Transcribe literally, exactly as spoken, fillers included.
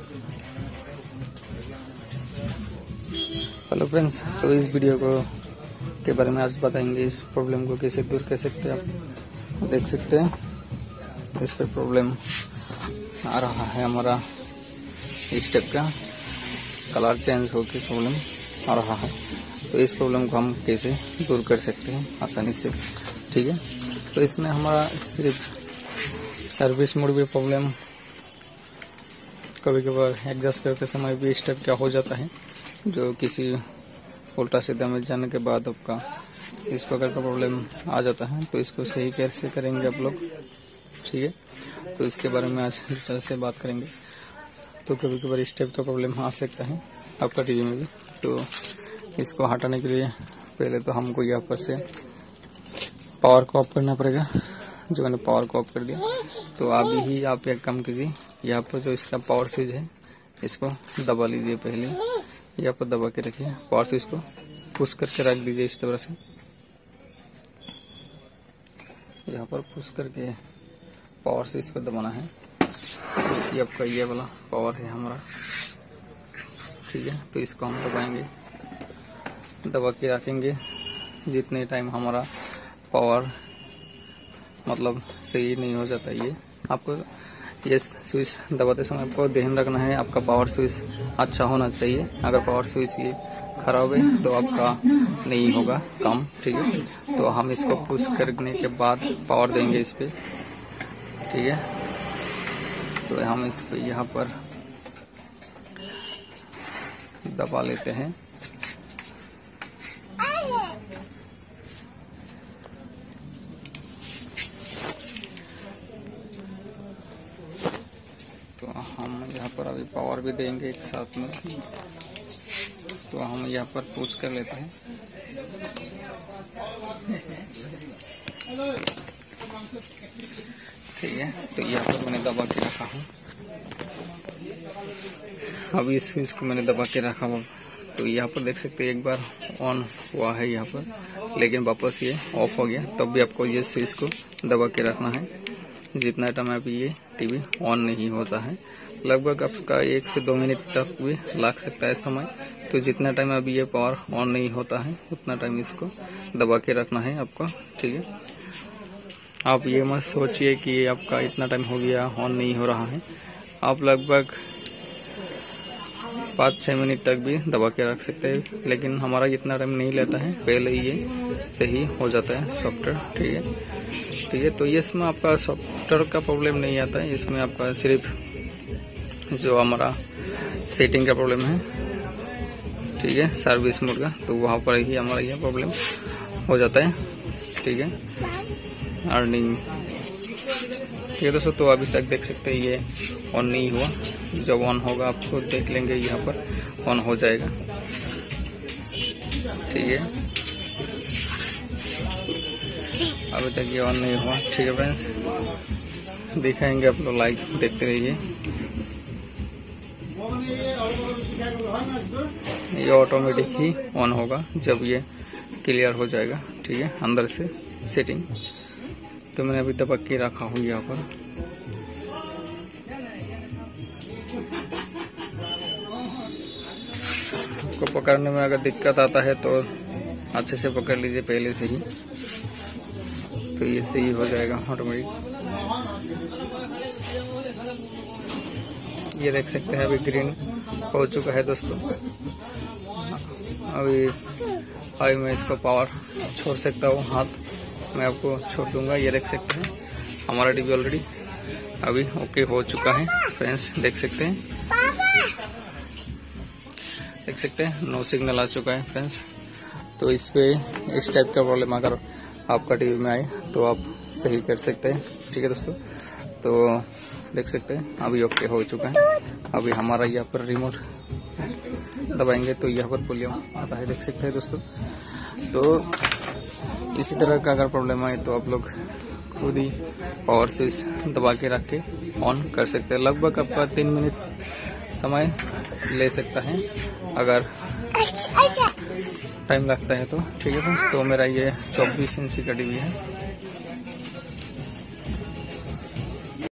Hello friends, तो इस video को के बारे में आज बताएंगे। इस प्रॉब्लम को कैसे दूर कर सकते हैं। आप देख सकते हैं इस पर प्रॉब्लम आ रहा है। हमारा इस टाइप का कलर चेंज होकर प्रॉब्लम आ रहा है। तो इस प्रॉब्लम को हम कैसे दूर कर सकते हैं आसानी से, ठीक है। तो इसमें हमारा सिर्फ सर्विस मोड भी प्रॉब्लम, कभी कभार एडजस्ट करते समय भी इस टाइप का हो जाता है, जो किसी उल्टा सीधा में जाने के बाद आपका इस प्रकार का प्रॉब्लम आ जाता है। तो इसको सही कैसे करेंगे आप लोग, ठीक है। तो इसके बारे में आज डिटेल से बात करेंगे। तो कभी कभार इस टाइप का प्रॉब्लम आ सकता है आपका टीवी में भी। तो इसको हटाने के लिए पहले तो हमको यहाँ पर से पावर को ऑफ करना पड़ेगा। जो मैंने पावर को ऑफ कर दिया, तो अभी ही आप एक काम कीजिए, यहाँ पर जो इसका पावर स्विच है इसको दबा लीजिए। पहले यहाँ पर दबा के रखिए, पावर स्विच को पुश करके रख दीजिए इस तरह से। यहाँ पर पुश करके पावर स्विच को दबाना है। ये आपका ये वाला पावर है हमारा, ठीक है। तो इसको हम दबाएंगे, दबा के रखेंगे जितने टाइम हमारा पावर मतलब सही नहीं हो जाता। ये आपको ये स्विच दबाते समय आपको ध्यान रखना है, आपका पावर स्विच अच्छा होना चाहिए। अगर पावर स्विच ये खराब है तो आपका नहीं होगा काम, ठीक है। तो हम इसको पुश करने के बाद पावर देंगे इस पे, ठीक है। तो हम इस पे यहाँ पर दबा लेते हैं। तो हम यहाँ पर अभी पावर भी देंगे एक साथ में। तो हम यहाँ पर पुश कर लेते हैं। ठीक है, तो यहाँ पर मैंने दबा के रखा हूँ। अभी इस स्विच को मैंने दबा के रखा हुआ। तो यहाँ पर देख सकते हैं एक बार ऑन हुआ है यहाँ पर, लेकिन वापस ये ऑफ हो गया। तब भी आपको ये स्विच को दबा के रखना है जितना टाइम अभी ये टीवी ऑन नहीं होता है। लगभग आपका एक से दो मिनट तक भी लग सकता है समय। तो जितना टाइम अभी ये पावर ऑन नहीं होता है उतना टाइम इसको दबा के रखना है आपको, ठीक है। आप ये मत सोचिए कि आपका इतना टाइम हो गया ऑन नहीं हो रहा है। आप लगभग पाँच छः मिनट तक भी दबा के रख सकते हैं, लेकिन हमारा इतना टाइम नहीं लेता है, पहले ये सही हो जाता है सॉफ्टवेयर, ठीक है ठीक है। तो ये इसमें आपका सॉफ्टवेयर का प्रॉब्लम नहीं आता है, इसमें आपका सिर्फ जो हमारा सेटिंग का प्रॉब्लम है, ठीक है, सर्विस मोड का। तो वहाँ पर ही हमारा ये प्रॉब्लम हो जाता है, ठीक है। अर्निंग, ठीक है दोस्तों। तो अभी तक देख सकते हैं ये ऑन नहीं हुआ। जब ऑन होगा आपको देख लेंगे, यहाँ पर ऑन हो जाएगा, ठीक है। अभी तक ये ऑन नहीं हुआ, ठीक है फ्रेंड्स। दिखाएंगे आप लोग, लाइक देखते रहिए। ये ऑटोमेटिक ही ऑन होगा जब ये क्लियर हो जाएगा, ठीक है, अंदर से सेटिंग। तो मैंने अभी दबा के रखा हूँ यहाँ पर। आपको पकड़ने में अगर दिक्कत आता है तो अच्छे से पकड़ लीजिए पहले से ही, तो ये सही हो जाएगा ऑटोमेटिक। ये देख सकते हैं अभी ग्रीन हो चुका है दोस्तों। अभी अभी मैं इसको पावर छोड़ सकता हूँ, हाथ मैं आपको छोड़ दूंगा। ये देख सकते हैं हमारा टीवी ऑलरेडी अभी ओके हो चुका है फ्रेंड्स, देख सकते हैं देख सकते हैं नो सिग्नल आ चुका है फ्रेंड्स। तो इस पे इस टाइप का प्रॉब्लम अगर आपका टीवी में आए तो आप सही कर सकते हैं, ठीक है दोस्तों। तो देख सकते हैं अभी ओके हो चुका है। अभी हमारा यहाँ पर रिमोट दबाएंगे तो यहाँ पर वॉल्यूम आता है, देख सकते हैं दोस्तों। तो इसी तरह का अगर प्रॉब्लम आए तो आप लोग खुद ही पावर स्विच दबा के रख के ऑन कर सकते हैं। लगभग आपका तीन मिनट समय ले सकता है अगर टाइम लगता है तो, ठीक है फ्रेंड्स। तो मेरा ये चौबीस इंची का टीवी है।